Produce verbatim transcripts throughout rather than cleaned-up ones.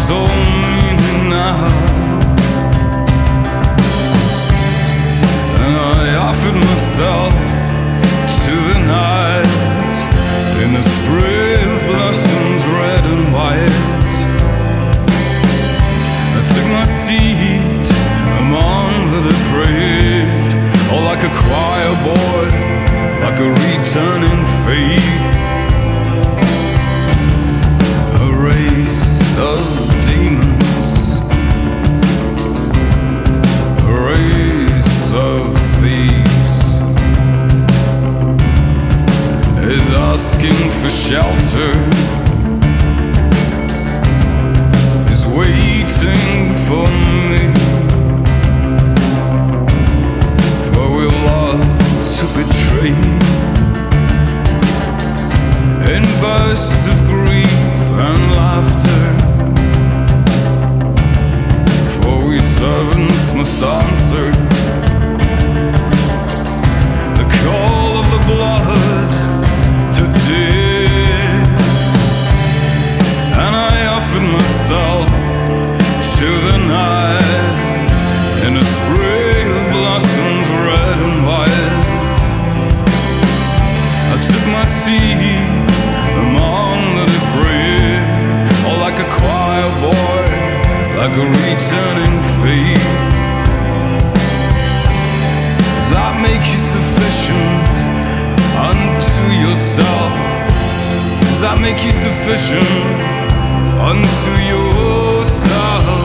all meaning now. And I offered myself to the night in a spray of blossoms red and white. I took my seat among the depraved, oh, like a choir boy, like a returning faith. A race of demons, a race of thieves, is asking for shelter, is waiting for me. For we love to betray in bursts of grief and laughter. For we servants must answer the call of the blood to death. And I offered myself to the night in a spray of blossoms red and white. I took my seat among the debris, or like a choir boy, like a returning faith. Does that make you sufficient unto yourself? Does that make you sufficient unto yourself?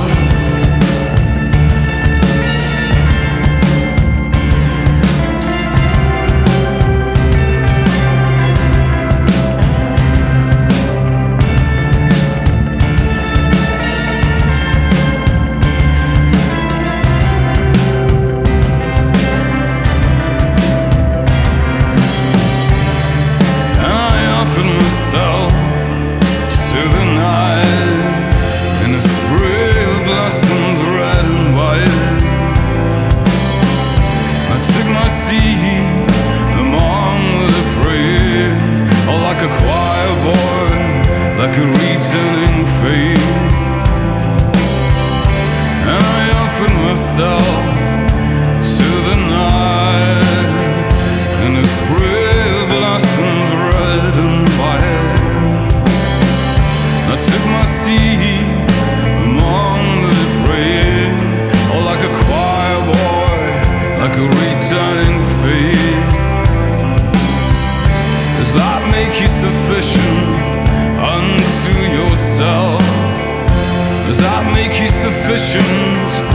To the night in a spray of blossoms red and white. I took my seat among the prey, oh, like a choir boy, like a returning faith. And I offered myself to the night in a spray of blossoms red and white. I took my seat among the prey, oh, like a choir boy, like a returning faith. Does that make you sufficient unto yourself? Does that make you sufficient